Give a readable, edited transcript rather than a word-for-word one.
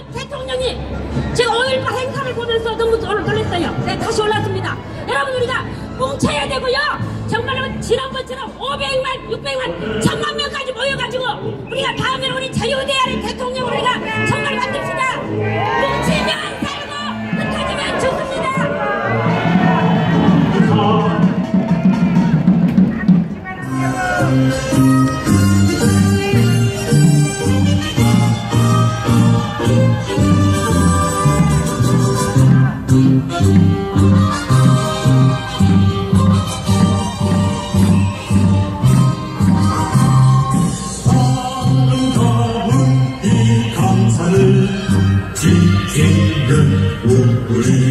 대통령이 제가 5.18 행사를 보면서 너무 놀랐어요. 네, 다시 올랐습니다. 여러분, 우리가 뭉쳐야 되고요. 정말로 지난번처럼 500만, 600만, 1000만 명까지 모여가지고 우리가 다음에 우리 자유대한의 대통령을 우리가 정말 만듭시다. 뭉치면 살고 흩어지면 죽습니다. 지키는 우리